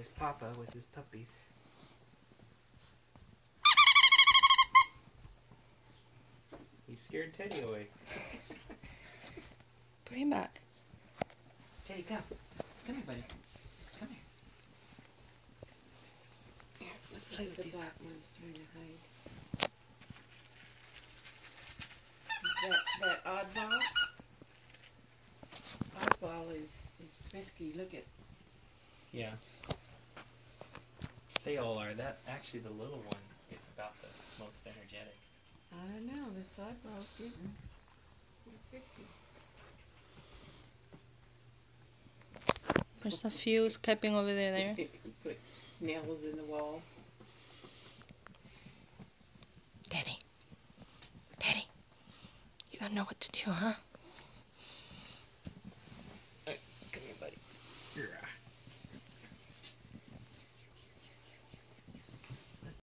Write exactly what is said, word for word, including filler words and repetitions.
There's Papa with his puppies. He scared Teddy away. Put him back. Teddy, come. Come here, buddy. Come here. Here, let's play with The these black puppies. one's trying to hide. That, that oddball? Oddball is, is frisky. Look at. Yeah. They all are. That actually, the little one is about the most energetic. I don't know. This oddball's getting frisky. There's a few escaping over there. there. Put nails in the wall. Daddy. Daddy. You don't know what to do, huh? Come here, buddy. Yeah.